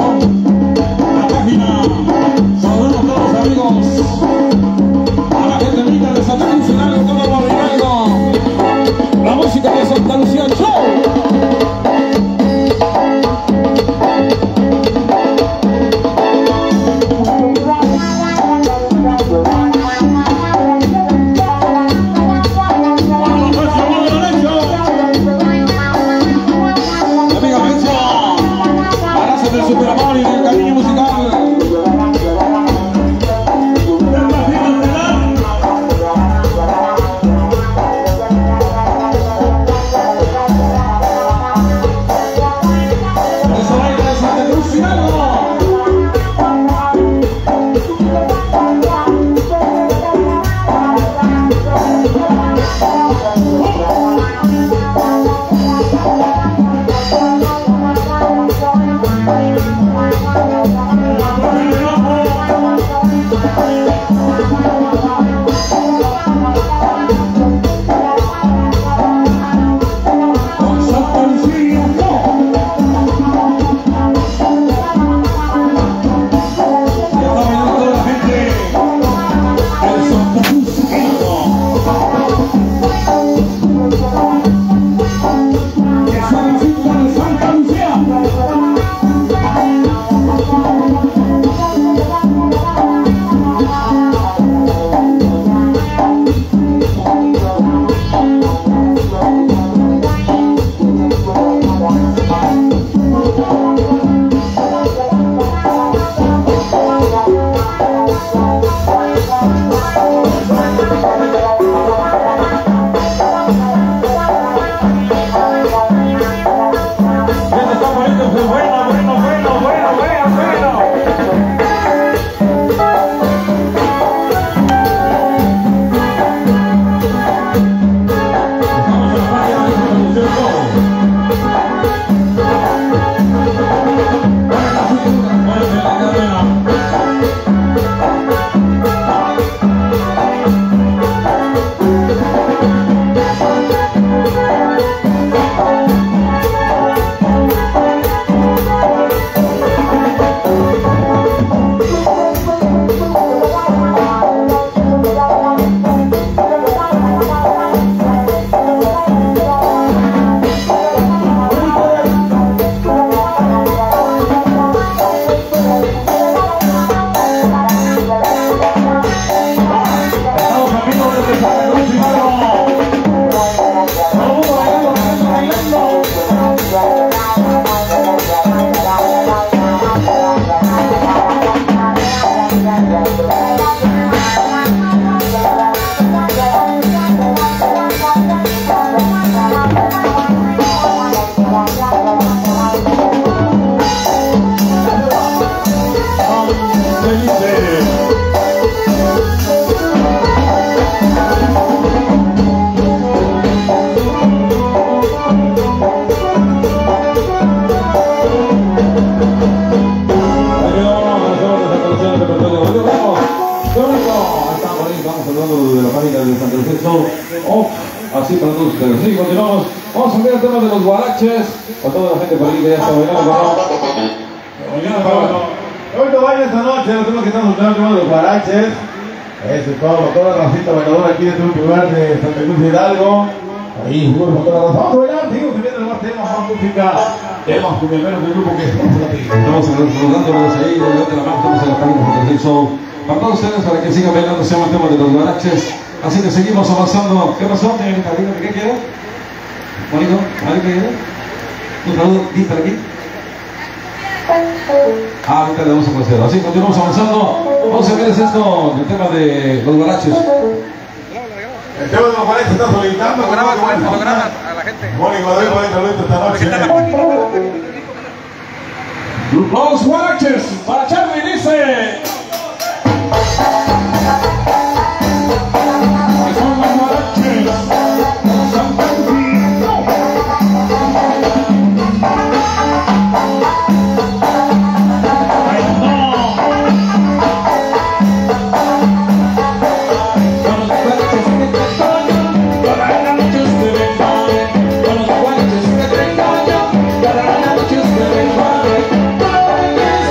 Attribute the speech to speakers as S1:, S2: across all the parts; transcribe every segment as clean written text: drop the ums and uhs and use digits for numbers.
S1: la página. Saludamos a todos los amigos, a la gente linda de Santa Cruz Hidalgo, todo Barrio Hidalgo, la música de Santa Lucía Show.
S2: Así para todos ustedes. Sí, continuamos. Vamos a ver el tema de los guaraches. A toda la gente por ahí que ya está bailando.
S3: Ahorita baila esta noche, los temas que estamos escuchando, el tema de los guaraches. Eso es todo, toda la racita bailadora aquí dentro de un lugar de Santa Cruz de Hidalgo. Ahí, jugamos con toda la raza. Vamos a bailar, seguimos viendo más temas, más música. Temas con el menos del grupo que estamos aquí.
S2: Estamos saludándolos ahí, de la mano, estamos en la página de Show. Para todos ustedes, para que sigan bailando, se llama el tema de los guaraches. Así que seguimos avanzando. ¿Qué pasó, señorita? Dígame, ¿qué quiere? Bonito, ¿vale qué quiere? Un saludo, ¿viste aquí? Ahorita le vamos a conocer. Así continuamos avanzando. Vamos a ver esto, el tema de los guaraches.
S3: El tema de los guaraches está solicitando.
S4: Fotograma a la gente.
S3: Mónica, doy 40 minutos esta noche.
S1: Los guaraches, para Charlie dice.
S5: Para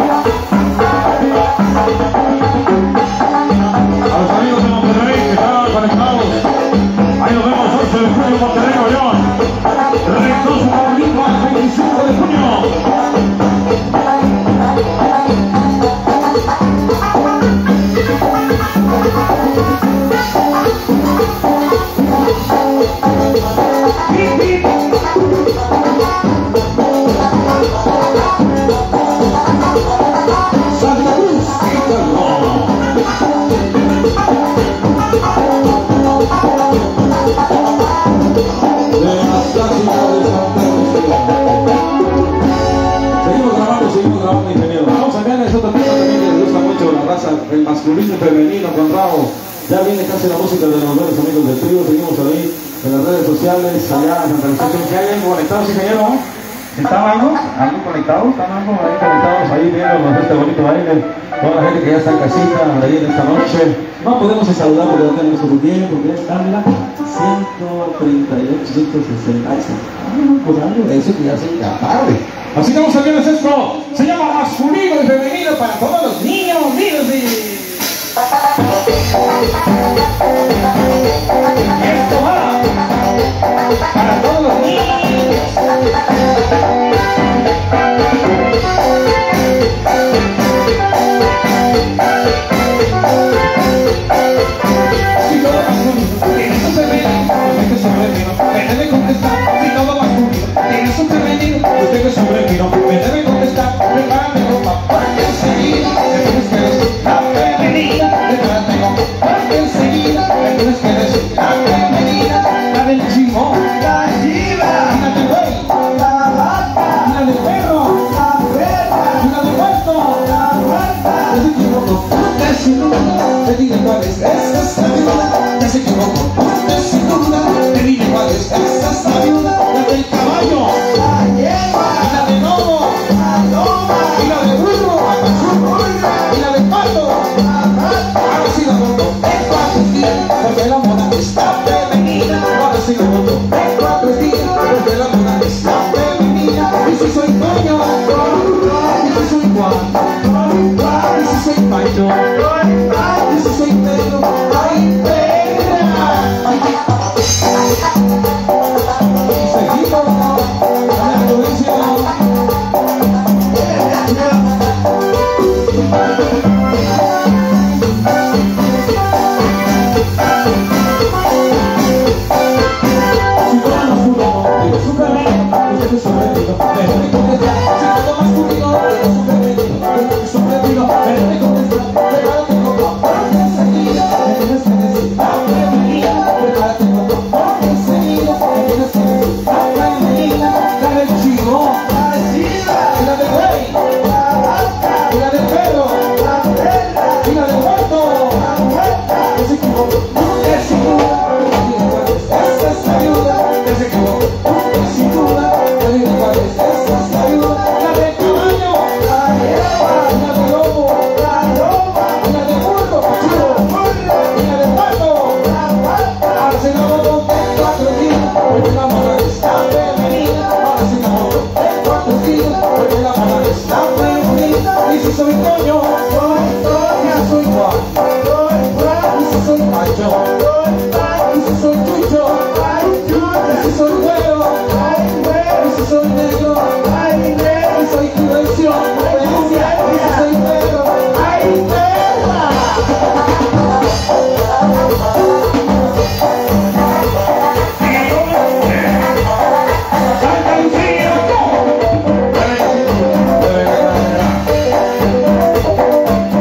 S2: A los amigos de Monterrey que están conectados. Ahí nos vemos 11 de junio en Monterrey, Nuevo León. Recurso favorito al 25 de junio.
S1: Santa Cruz,
S2: Seguimos grabando, ingeniero. Vamos a ver esta otra pieza también que les gusta mucho, la raza, el masculino y femenino con Rabo. Ya viene casi la música de los buenos amigos del trío. Seguimos ahí en las redes sociales, allá en Santa Cruz. ¿Qué hay conectados, ingeniero? ¿Están algo conectados? ¿Están algo ahí conectados ahí viendo este bonito baile? Toda la gente que ya está en casita, ahí en esta noche. No podemos saludar porque no tenemos su tiempo, porque están la 138, 160. Pues algo de eso que ya se incapable.
S1: así que vamos a ver esto. Se llama masculino y femenino para todos los niños, niños y... Esto va para todos los niños. Si todo masculino tiene su femenino, usted que sobrevino, me debe contestar. Si todo masculino tiene su femenino, usted que sobrevino, me debe contestar. Prepárame ropa, porque enseguida me tienes que decir la femenina. Prepárame ropa, porque enseguida me tienes que decir la femenina. La del chimón, la chiva, la del güey, la vaca, la del perro, la perra, la del huerto, la huerta. Ya se equivocó, usted sin duda, te digo cuál es esa sabiduría. Ya se equivocó, usted sin duda, te digo cuál es esa sabiduría. La del caballo, la yegua, y la de lobo, la loba, y la de burro, y la de pato, la rata. Ahora sí la monto en 4 días, porque la moda está femenina. Ahora sí la monto en 4 días, porque la moda está femenina. Y si soy dueño, y si soy Juan, y si soy Pancho, y si soy Pedro, ay Pedra. Seguimos, a la provincia. Soy Toño, soy Juan, soy Pancho, soy Chucho, soy Güero, soy Negro, soy Diversión, soy Pedro, ¡ay, perra! ¡Santa Lucía!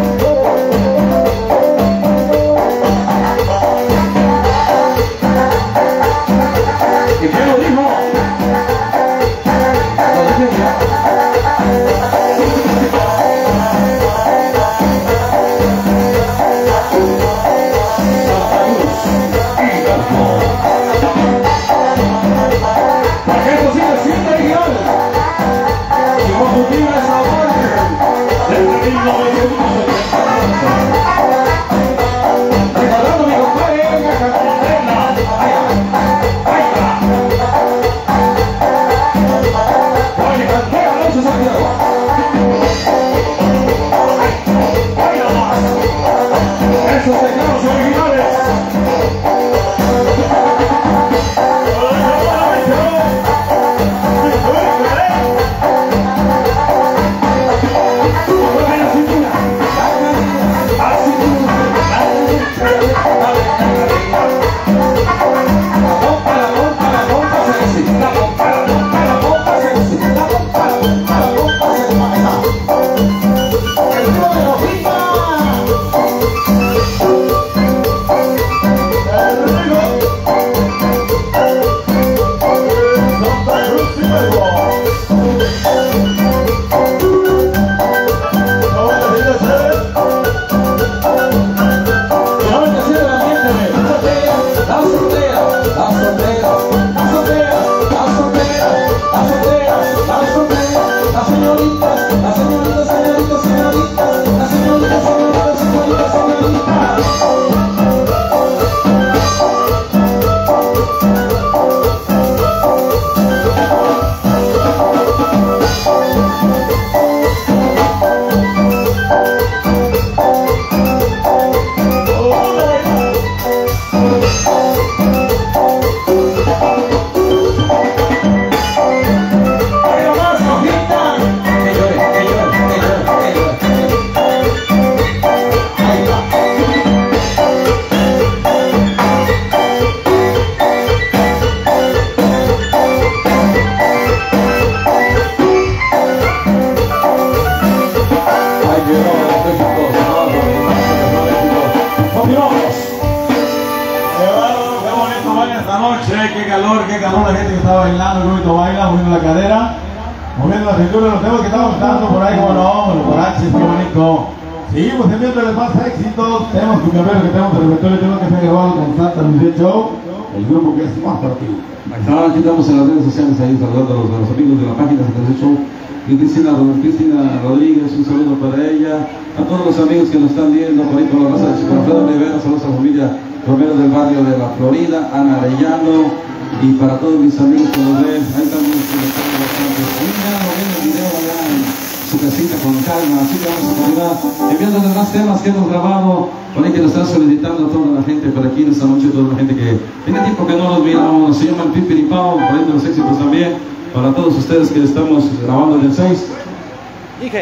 S3: calor, la gente que está bailando, el bonito baila, moviendo la cadera, moviendo la cintura, los temas que estamos dando por ahí, como no, los guaraches, qué bonito. Seguimos enviándoles más éxitos, tenemos que cambiar que tenemos el repertorio, tenemos que ser grabado con Santa Lucía Show, el grupo que es más para ti.
S2: Aquí estamos en las redes sociales, ahí saludando a los amigos de la página Santa Lucía Show. Y Cristina Rodríguez, un saludo para ella, a todos los amigos que nos están viendo por ahí por la raza de Chico Alfredo Rivera, saludos a la familia Romero del barrio de La Florida, Ana Arellano, y para todos mis amigos que nos ven, ahí también están bastante. Ya lo ven el video allá en su casita con calma, así que vamos a continuar enviándoles más temas que hemos grabado, por ahí que nos están solicitando a toda la gente por aquí en esta noche, toda la gente que tiene tiempo que no nos miramos, se llaman Pipiripao, por ahí de los éxitos también. Para todos ustedes que estamos grabando en el 6.
S4: Dije.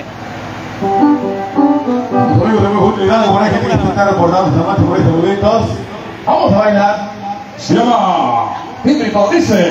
S3: Amigos de muy utilidad, por ahí gente que está reportando esta noche por ahí saluditos. Vamos a bailar.
S1: Se llama Pipiripao, dice.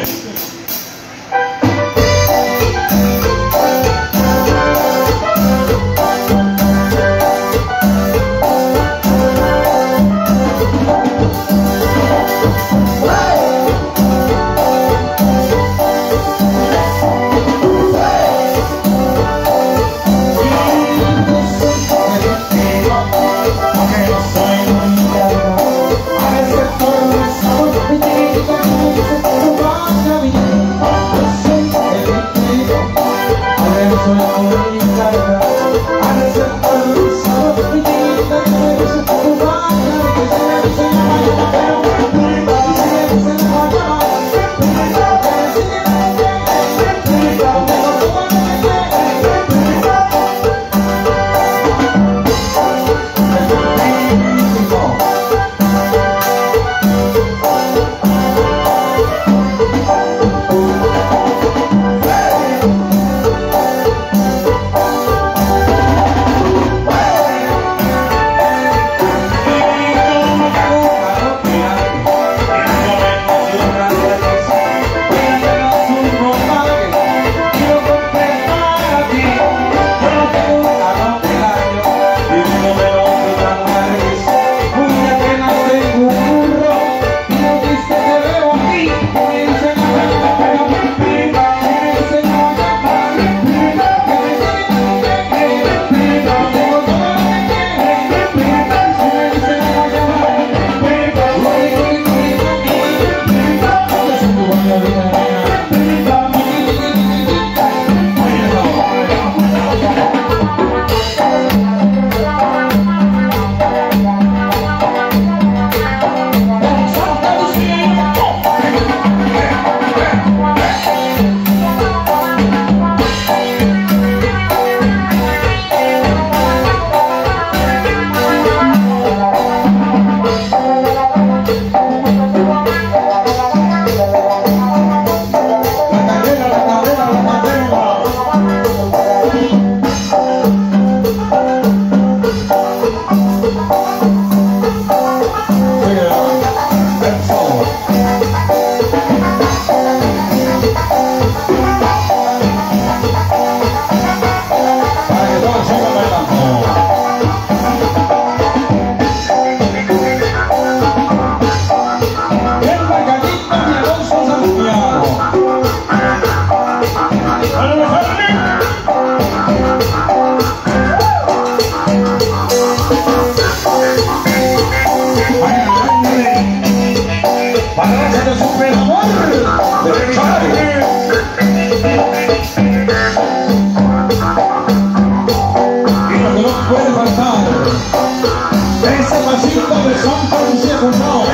S1: Puede faltar ese pasito de Santa Lucía Junao.